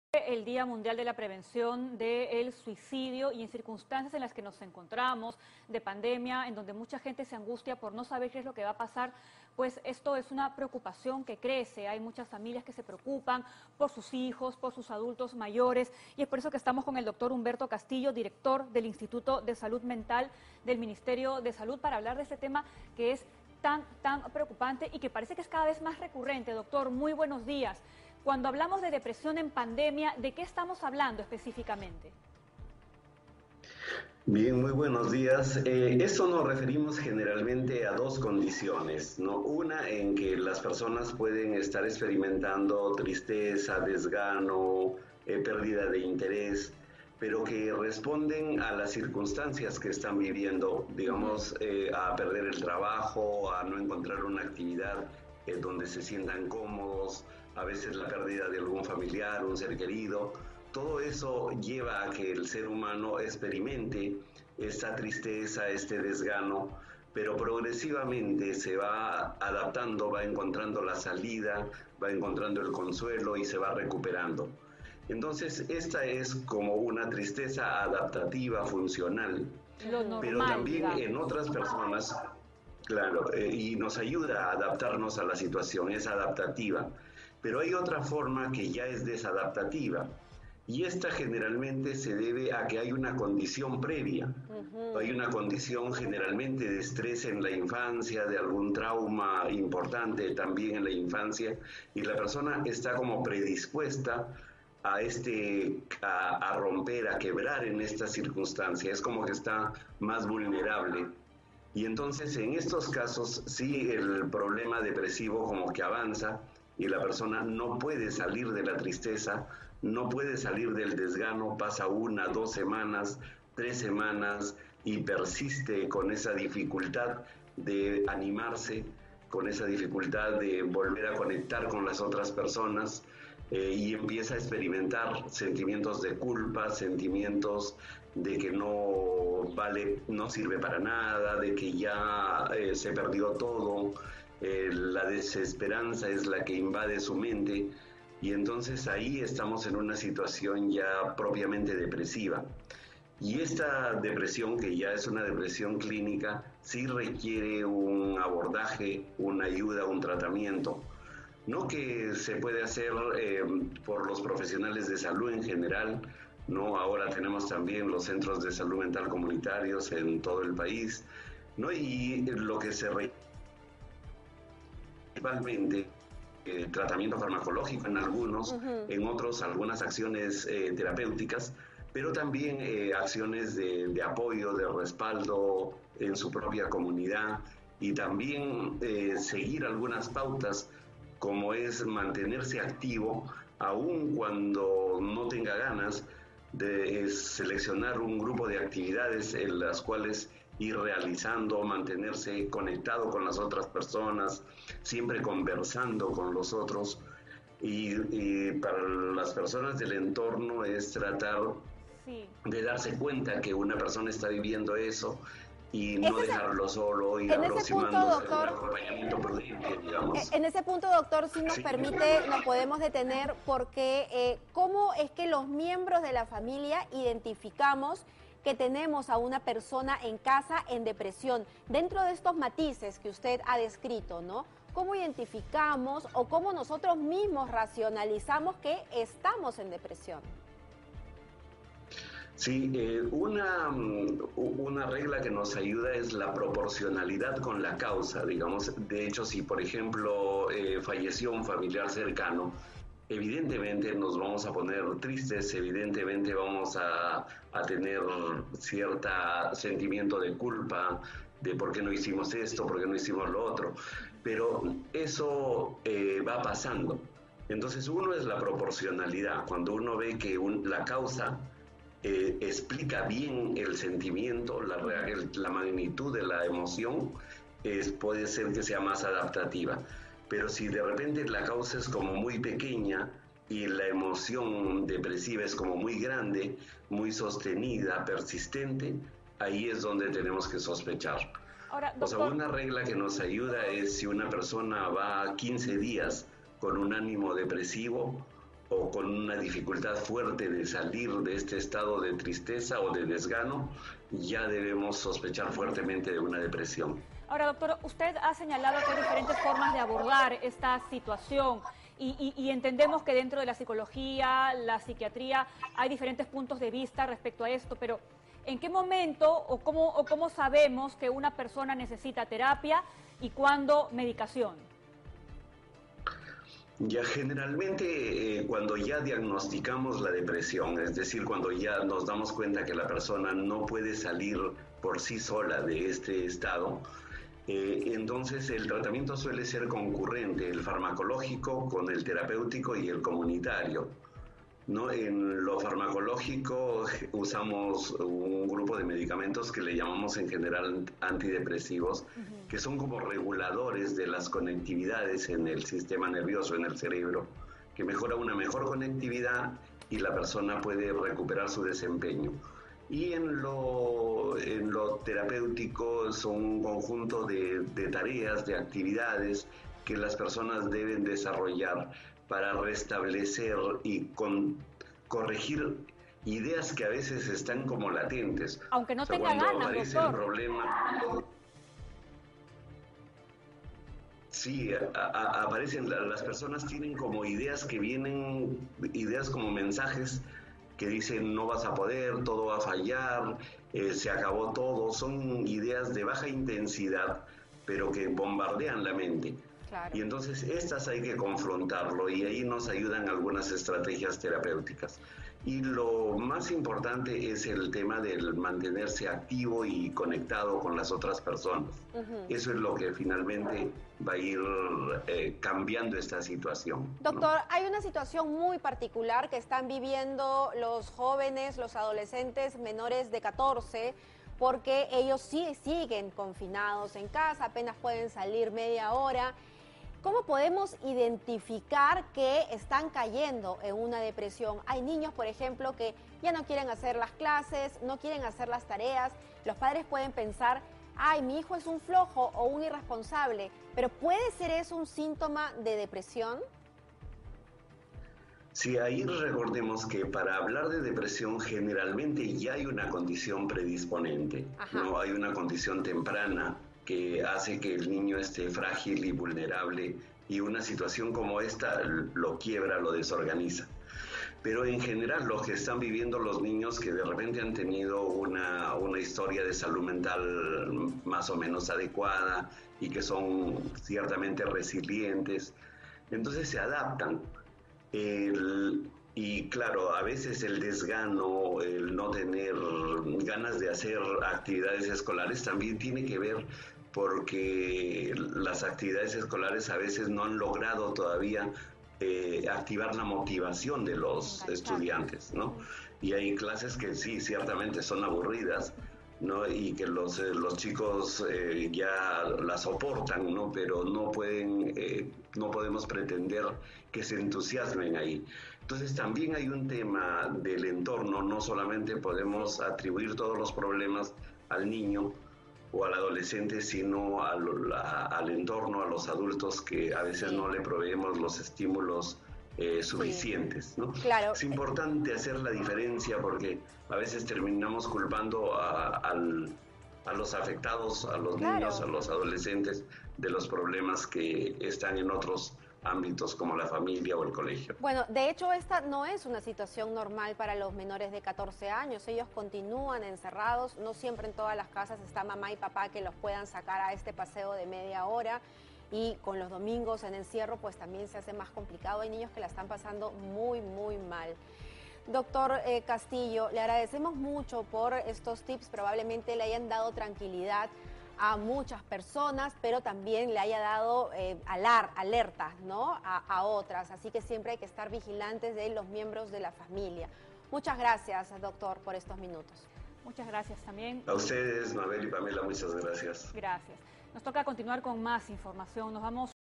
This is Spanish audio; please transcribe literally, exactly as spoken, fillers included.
El Día Mundial de la Prevención del Suicidio y en circunstancias en las que nos encontramos de pandemia, en donde mucha gente se angustia por no saber qué es lo que va a pasar, pues esto es una preocupación que crece. Hay muchas familias que se preocupan por sus hijos, por sus adultos mayores, y es por eso que estamos con el doctor Humberto Castillo, director del Instituto de Salud Mental del Ministerio de Salud, para hablar de este tema que es tan, tan preocupante y que parece que es cada vez más recurrente. Doctor, muy buenos días. Cuando hablamos de depresión en pandemia, ¿de qué estamos hablando específicamente? Bien, muy buenos días. Eh, esto nos referimos generalmente a dos condiciones, ¿no? Una en que las personas pueden estar experimentando tristeza, desgano, eh, pérdida de interés, pero que responden a las circunstancias que están viviendo, digamos, eh, a perder el trabajo, a no encontrar una actividad eh, donde se sientan cómodos, a veces la pérdida de algún familiar, un ser querido. Todo eso lleva a que el ser humano experimente esta tristeza, este desgano, pero progresivamente se va adaptando, va encontrando la salida, va encontrando el consuelo y se va recuperando. Entonces, esta es como una tristeza adaptativa, funcional, Lo normal, pero también digamos. en otras personas, claro, eh, y nos ayuda a adaptarnos a la situación, es adaptativa. Pero hay otra forma que ya es desadaptativa, y esta generalmente se debe a que hay una condición previa. Uh-huh. Hay una condición generalmente de estrés en la infancia, de algún trauma importante también en la infancia, y la persona está como predispuesta a, este, a, a romper, a quebrar en esta circunstancia. Es como que está más vulnerable. Y entonces en estos casos sí el problema depresivo como que avanza, y la persona no puede salir de la tristeza, no puede salir del desgano, pasa una, dos semanas, tres semanas y persiste con esa dificultad de animarse, con esa dificultad de volver a conectar con las otras personas, eh, y empieza a experimentar sentimientos de culpa, sentimientos de que no vale, no sirve para nada, de que ya eh, se perdió todo. Eh, la desesperanza es la que invade su mente, y entonces ahí estamos en una situación ya propiamente depresiva. Y esta depresión, que ya es una depresión clínica, sí requiere un abordaje, una ayuda, un tratamiento, no que se puede hacer eh, por los profesionales de salud en general, ¿no? Ahora tenemos también los centros de salud mental comunitarios en todo el país, ¿no? Y lo que se requiere principalmente eh, tratamiento farmacológico en algunos, uh-huh. En otros algunas acciones eh, terapéuticas, pero también eh, acciones de, de apoyo, de respaldo en su propia comunidad, y también eh, seguir algunas pautas, como es mantenerse activo aun cuando no tenga ganas, de eh, seleccionar un grupo de actividades en las cuales ir realizando, mantenerse conectado con las otras personas, siempre conversando con los otros, y, y para las personas del entorno es tratar sí. de darse cuenta que una persona está viviendo eso y no ese dejarlo es, solo, ir aproximándose con un acompañamiento prudente, digamos. En ese punto, doctor, si nos sí. permite, nos podemos detener, porque eh, ¿cómo es que los miembros de la familia identificamos que tenemos a una persona en casa en depresión? Dentro de estos matices que usted ha descrito, ¿no? ¿Cómo identificamos o cómo nosotros mismos racionalizamos que estamos en depresión? Sí, eh, una, una regla que nos ayuda es la proporcionalidad con la causa, digamos. De hecho, si por ejemplo eh, falleció un familiar cercano, evidentemente nos vamos a poner tristes, evidentemente vamos a, a tener cierto sentimiento de culpa, de por qué no hicimos esto, por qué no hicimos lo otro, pero eso eh, va pasando. Entonces uno es la proporcionalidad, cuando uno ve que un, la causa eh, explica bien el sentimiento, la, el, la magnitud de la emoción, es, puede ser que sea más adaptativa. Pero si de repente la causa es como muy pequeña y la emoción depresiva es como muy grande, muy sostenida, persistente, ahí es donde tenemos que sospechar. Ahora, doctor... O sea, una regla que nos ayuda es si una persona va quince días con un ánimo depresivo, o con una dificultad fuerte de salir de este estado de tristeza o de desgano, ya debemos sospechar fuertemente de una depresión. Ahora, doctor, usted ha señalado que hay diferentes formas de abordar esta situación y, y, y entendemos que dentro de la psicología, la psiquiatría, hay diferentes puntos de vista respecto a esto, pero ¿en qué momento o cómo, o cómo sabemos que una persona necesita terapia y cuándo medicación? Ya generalmente eh, cuando ya diagnosticamos la depresión, es decir, cuando ya nos damos cuenta que la persona no puede salir por sí sola de este estado, eh, entonces el tratamiento suele ser concurrente, el farmacológico con el terapéutico y el comunitario, ¿no? En lo farmacológico usamos un grupo de medicamentos que le llamamos en general antidepresivos, uh-huh. que son como reguladores de las conectividades en el sistema nervioso, en el cerebro, que mejora una mejor conectividad y la persona puede recuperar su desempeño. Y en lo, en lo terapéutico son un conjunto de, de tareas, de actividades que las personas deben desarrollar para restablecer y con, corregir ideas que a veces están como latentes. Aunque no o sea, tenga cuando ganas, aparece doctor. El problema, sí, a, a, aparecen, las personas tienen como ideas que vienen, ideas como mensajes que dicen no vas a poder, todo va a fallar, eh, se acabó todo. Son ideas de baja intensidad, pero que bombardean la mente. Claro. Y entonces estas hay que confrontarlo y ahí nos ayudan algunas estrategias terapéuticas. Y lo más importante es el tema del mantenerse activo y conectado con las otras personas. Uh-huh. Eso es lo que finalmente va a ir eh, cambiando esta situación. Doctor, ¿no? Hay una situación muy particular que están viviendo los jóvenes, los adolescentes menores de catorce, porque ellos sí siguen confinados en casa, apenas pueden salir media hora. ¿Cómo podemos identificar que están cayendo en una depresión? Hay niños, por ejemplo, que ya no quieren hacer las clases, no quieren hacer las tareas. Los padres pueden pensar, ay, mi hijo es un flojo o un irresponsable, pero ¿puede ser eso un síntoma de depresión? Sí, ahí recordemos que para hablar de depresión generalmente ya hay una condición predisponente, Ajá. ¿no? Hay una condición temprana que hace que el niño esté frágil y vulnerable y una situación como esta lo quiebra, lo desorganiza. Pero en general lo que están viviendo los niños que de repente han tenido una, una historia de salud mental más o menos adecuada y que son ciertamente resilientes, entonces se adaptan. El, y claro, a veces el desgano, el no tener ganas de hacer actividades escolares también tiene que ver porque las actividades escolares a veces no han logrado todavía eh, activar la motivación de los estudiantes, ¿no? Y hay clases que sí, ciertamente son aburridas, ¿no? Y que los, eh, los chicos eh, ya la soportan, ¿no? Pero no pueden, eh, no podemos pretender que se entusiasmen ahí. Entonces también hay un tema del entorno, no solamente podemos atribuir todos los problemas al niño o al adolescente, sino a lo, a, al entorno, a los adultos que a veces no le proveemos los estímulos eh, suficientes, ¿no? Claro. Es importante hacer la diferencia porque a veces terminamos culpando a, al, a los afectados, a los claro. niños, a los adolescentes de los problemas que están en otros ámbitos como la familia o el colegio. Bueno, de hecho esta no es una situación normal para los menores de catorce años, ellos continúan encerrados, no siempre en todas las casas está mamá y papá que los puedan sacar a este paseo de media hora y con los domingos en encierro pues también se hace más complicado, hay niños que la están pasando muy muy mal. Doctor eh, Castillo, le agradecemos mucho por estos tips, probablemente le hayan dado tranquilidad a muchas personas, pero también le haya dado eh, alar, alertas, ¿no? A, a otras, así que siempre hay que estar vigilantes de los miembros de la familia. Muchas gracias, doctor, por estos minutos. Muchas gracias también. A ustedes, Mabel y Pamela, muchas gracias. Gracias. Nos toca continuar con más información. Nos vamos